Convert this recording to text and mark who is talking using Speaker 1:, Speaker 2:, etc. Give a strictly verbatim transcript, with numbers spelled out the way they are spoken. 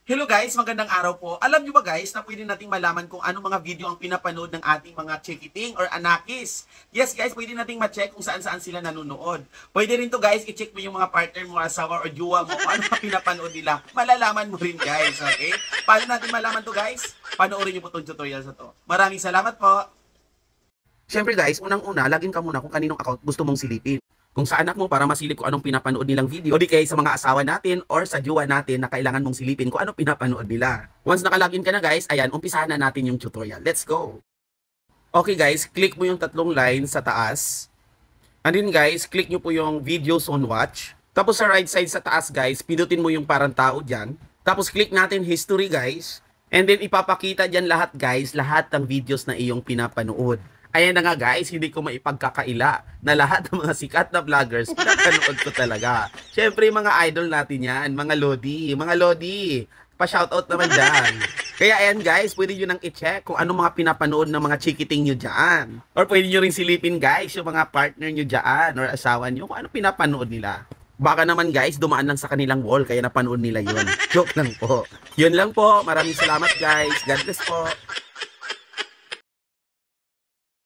Speaker 1: Hello guys, magandang araw po. Alam niyo ba guys na pwede nating malaman kung anong mga video ang pinapanood ng ating mga chikiting or anakis? Yes guys, pwede nating ma-check kung saan-saan sila nanonood. Pwede rin to guys, i-check mo yung mga partner mo, asawa or jowa mo kung ano ang pinapanood nila. Malalaman mo rin guys, okay? Paano natin malaman to guys? Panoorin niyo po itong tutorial sa to. Maraming salamat po. Siyempre guys, unang-una, login ka muna kung kaninong account gusto mong silipin. Kung sa anak mo para masilip kung anong pinapanood nilang video, o di kaya sa mga asawa natin or sa jowa natin na kailangan mong silipin kung anong pinapanood nila. Once nakalagin ka na guys, ayan, umpisahan na natin yung tutorial. Let's go! Okay guys, click mo yung tatlong line sa taas. And then guys, click nyo po yung videos on watch. Tapos sa right side sa taas guys, pindutin mo yung parang tao dyan. Tapos click natin history guys. And then ipapakita dyan lahat guys, lahat ng videos na iyong pinapanood. Ayan na nga guys, hindi ko maipagkakaila na lahat ng mga sikat na vloggers pinapanood ko talaga. Siyempre mga idol natin yan, mga Lodi, mga Lodi, pa-shoutout naman dyan. Kaya ayan guys, pwede nyo nang i-check kung anong mga pinapanood ng mga chikiting nyo dyan. Or pwede nyo rin silipin guys, yung mga partner nyo dyan or asawa nyo kung anong pinapanood nila. Baka naman guys, dumaan lang sa kanilang wall kaya napanood nila yun. Joke lang po. Yun lang po, maraming salamat guys. God bless po.